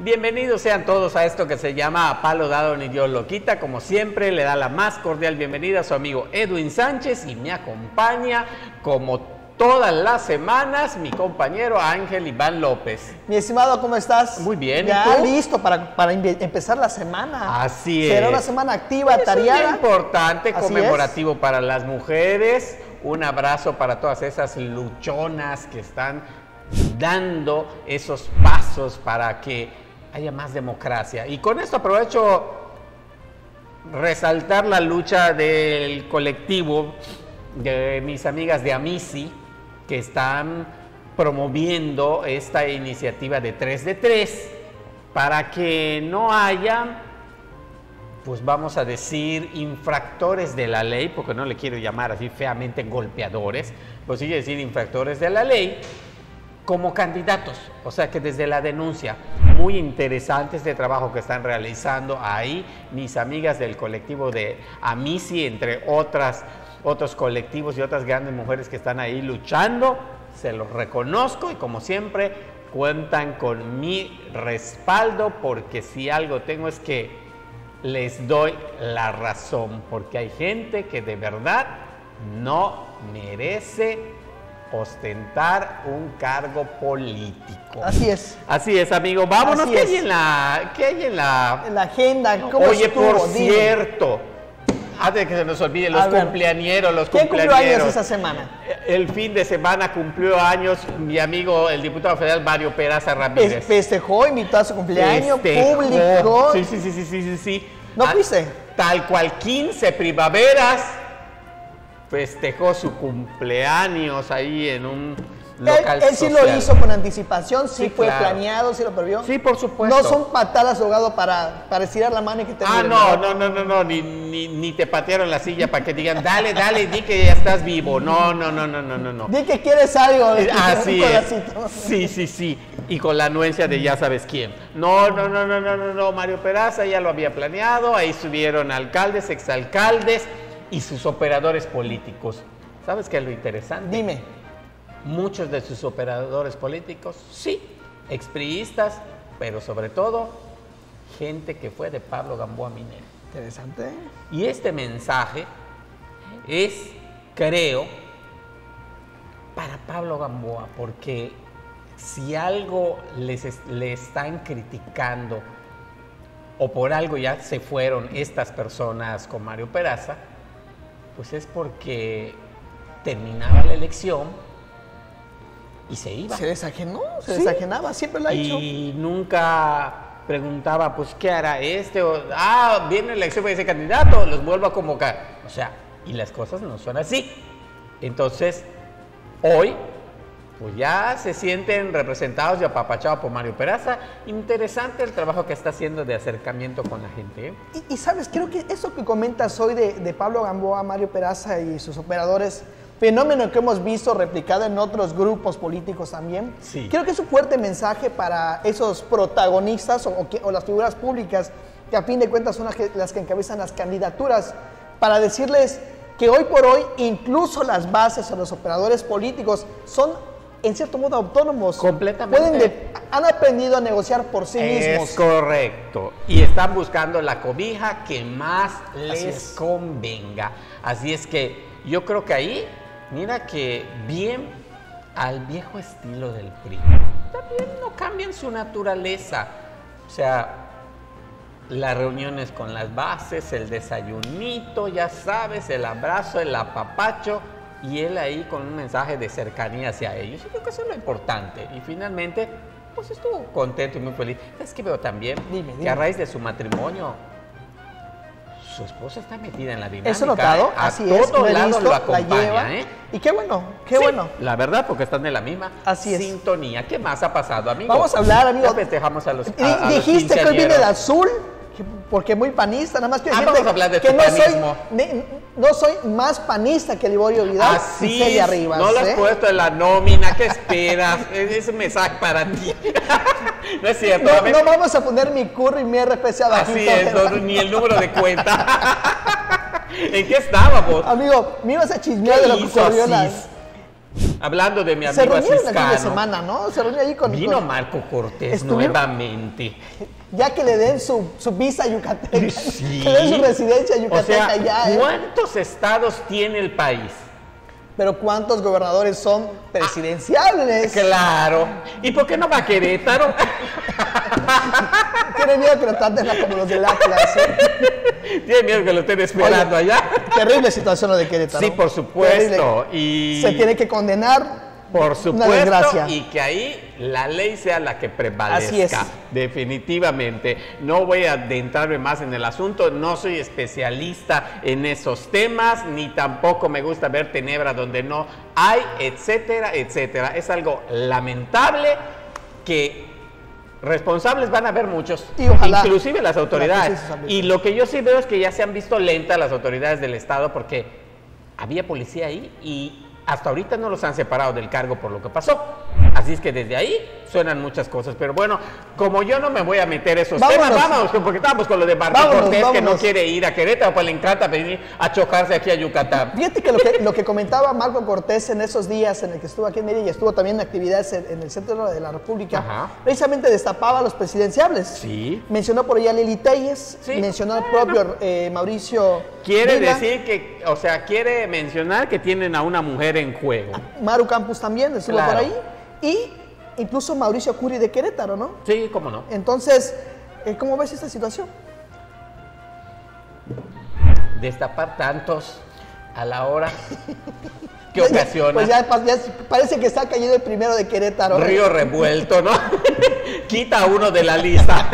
Bienvenidos sean todos a esto que se llama A Palo Dado ni Dios lo quita. Como siempre, le da la más cordial bienvenida a su amigo Edwin Sánchez y me acompaña, como todas las semanas, mi compañero Ángel Iván López. Mi estimado, ¿cómo estás? Muy bien. Ya listo para empezar la semana. Así es. Será una semana activa, tareada. Es muy importante, conmemorativo para las mujeres. Un abrazo para todas esas luchonas que están dando esos pasos para que haya más democracia. Y con esto aprovecho resaltar la lucha del colectivo de mis amigas de Amici, que están promoviendo esta iniciativa de 3 de 3 para que no haya, pues vamos a decir, infractores de la ley, porque no le quiero llamar así feamente golpeadores, pues sí decir infractores de la ley, como candidatos. O sea que desde la denuncia, muy interesante este trabajo que están realizando ahí mis amigas del colectivo de Amici, entre otros colectivos y otras grandes mujeres que están ahí luchando. Se los reconozco y como siempre cuentan con mi respaldo, porque si algo tengo es que les doy la razón, porque hay gente que de verdad no merece ostentar un cargo político. Así es. Así es, amigo. Vámonos. ¿Qué hay en la agenda? ¿Cómo Oye, estuvo? por cierto, antes de que se nos olvide, los cumpleañeros. ¿Quién cumplió años esa semana? El fin de semana cumplió años mi amigo, el diputado federal Mario Peraza Ramírez. Festejó, invitó a su cumpleaños, público. Sí. ¿No fuiste? Tal cual 15 primaveras festejó su cumpleaños ahí en un local él sí social. lo hizo con anticipación, sí fue claro. Planeado, sí lo previó. Sí, por supuesto. No son patadas ahogado para estirar la mano y que te miren, no, ni te patearon la silla para que digan, dale, di que ya estás vivo. No. Di que quieres algo. Así es. Sí. Y con la anuencia de ya sabes quién. No, Mario Peraza ya lo había planeado, ahí subieron alcaldes, exalcaldes y sus operadores políticos. ¿Sabes qué es lo interesante? Dime. Muchos de sus operadores políticos, sí, expriistas, pero sobre todo, gente que fue de Pablo Gamboa Minero. Interesante. Y este mensaje es, creo, para Pablo Gamboa, porque si algo le están criticando o por algo ya se fueron estas personas con Mario Peraza, pues es porque terminaba la elección y se iba. Se desajenó, desajenaba, siempre lo ha hecho. Y nunca preguntaba, pues, ¿qué hará este? Viene la elección para ese candidato, los vuelvo a convocar. O sea, y las cosas no son así. Entonces, hoy, pues ya se sienten representados y apapachados por Mario Peraza. Interesante el trabajo que está haciendo de acercamiento con la gente, ¿eh? Y sabes, creo que eso que comentas hoy de Pablo Gamboa, Mario Peraza y sus operadores, fenómeno que hemos visto replicado en otros grupos políticos también. Sí. Creo que es un fuerte mensaje para esos protagonistas o las figuras públicas que a fin de cuentas son las que encabezan las candidaturas, para decirles que hoy por hoy incluso las bases o los operadores políticos son en cierto modo autónomos. Completamente. Han aprendido a negociar por sí mismos. Es correcto. Y están buscando la cobija que más les convenga. Así es que yo creo que ahí, mira que bien al viejo estilo del PRI. También no cambian su naturaleza. O sea, las reuniones con las bases, el desayunito, ya sabes, el abrazo, el apapacho, y él ahí con un mensaje de cercanía hacia ellos. Yo creo que eso es lo importante. Y finalmente, pues estuvo contento y muy feliz. ¿Sabes qué veo también? Dime. Que a raíz de su matrimonio, su esposa está metida en la dinámica. Eso notado, así es. A todo lado lo acompaña, la lleva, Y qué bueno, qué bueno. La verdad, porque están en la misma sintonía. ¿Qué más ha pasado, amigo? Vamos a hablar, amigo. Ya festejamos a los dijiste que hoy viene de azul, porque muy panista, nada más que vamos a hablar de tu panismo. No soy más panista que Liborio Vidal. Así es, Arribas, no lo has puesto en la nómina, ¿qué esperas? Es un mensaje para ti. No es cierto. No vamos a poner mi curro y mi RFC abajo. Así es, ni el número de cuenta. ¿En qué estábamos? Amigo, me ibas a chismear de lo que ocurrió Hablando de mi Se amigo reunieron el fin de Asiscano, semana, ¿no? Se reunieron ahí con... vino Marco Cortés Estuvieron- nuevamente. Ya que le den su visa yucateca, Sí. que le den su residencia O yucateca sea, ya, ¿eh? ¿cuántos estados tiene el país? Pero ¿cuántos gobernadores son presidenciables? Claro. ¿Y por qué no va a Querétaro? Tiene miedo que lo traten como los del Atlas, ¿eh? Tiene miedo que lo estén esperando Oye, allá. Terrible situación lo de Querétaro. Sí, por supuesto. Terrible. Y Se tiene que condenar. por Una supuesto, desgracia. y que ahí la ley sea la que prevalezca. Así es. Definitivamente. No voy a adentrarme más en el asunto, no soy especialista en esos temas, ni tampoco me gusta ver tenebra donde no hay, etcétera, etcétera. Es algo lamentable que responsables van a haber muchos, Y ojalá inclusive las autoridades. la justicia se Y lo que yo sí veo es que ya se han visto lentas las autoridades del Estado porque había policía ahí y hasta ahorita no los han separado del cargo por lo que pasó. Así es que desde ahí suenan muchas cosas. Pero bueno, como yo no me voy a meter esos temas, vámonos, porque estamos con lo de Marco Cortés, que no quiere ir a Querétaro, pues le encanta venir a chocarse aquí a Yucatán. Fíjate que lo que comentaba Marco Cortés en esos días en el que estuvo aquí en Mérida y estuvo también en actividades en el centro de la República, Ajá. precisamente destapaba a los presidenciables. Sí. Mencionó por allá a Lili Telles, Sí. mencionó al propio Mauricio Quiere Vila, decir que, o sea, quiere mencionar que tienen a una mujer en juego. Maru Campos también estuvo Claro. por ahí, y incluso Mauricio Curi de Querétaro, ¿no? Sí, cómo no. Entonces, ¿cómo ves esta situación? Destapar tantos a la hora que ocasiona. Pues ya parece que está cayendo el primero de Querétaro. Río revuelto, ¿no? Quita a uno de la lista.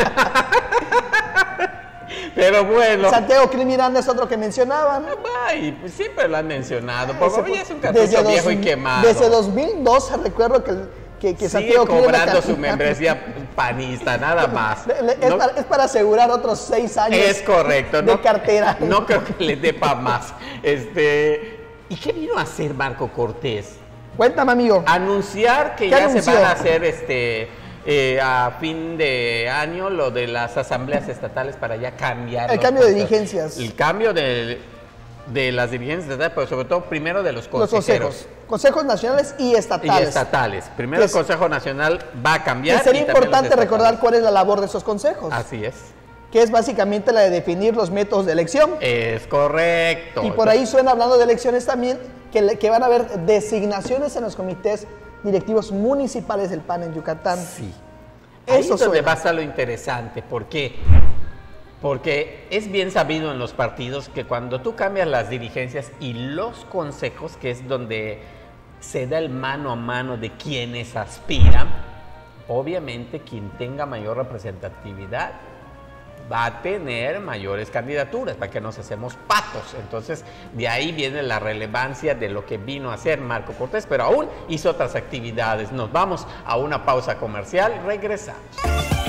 Pero bueno. Santiago Krill Miranda es otro que mencionaban. Ay, pues siempre lo han mencionado. Por favor, ya es un Desde cartucho viejo y 2000, quemado. Desde 2012 recuerdo que Sigue Santiago Krill era cobrando su candidato. membresía panista, nada más. Es, No- es para asegurar otros 6 años es correcto, de ¿no? cartera. No creo que le dé para más. ¿Y qué vino a hacer Marco Cortés? Cuéntame, amigo. Anunciar que ¿Qué ya anunció? se van a hacer a fin de año lo de las asambleas estatales para ya cambiar. El los cambio de consejos. dirigencias. El cambio de las dirigencias estatales, pero sobre todo primero de los Los consejeros. consejos. Consejos nacionales y estatales. Y estatales. Primero el Es- Consejo Nacional va a Y cambiar. sería y también los importante estatales. recordar cuál es la labor de esos consejos, Así es. que es básicamente la de definir los métodos de elección. Es correcto. Y por ahí suena, hablando de elecciones también, que van a haber designaciones en los comités directivos municipales del PAN en Yucatán. Sí. Ahí Eso es donde suena. va a estar lo interesante. ¿Por qué? Porque es bien sabido en los partidos que cuando tú cambias las dirigencias y los consejos, que es donde se da el mano a mano de quienes aspiran, obviamente quien tenga mayor representatividad va a tener mayores candidaturas, para que nos hacemos patos. Entonces, de ahí viene la relevancia de lo que vino a hacer Marco Cortés, pero aún hizo otras actividades. Nos vamos a una pausa comercial, regresamos.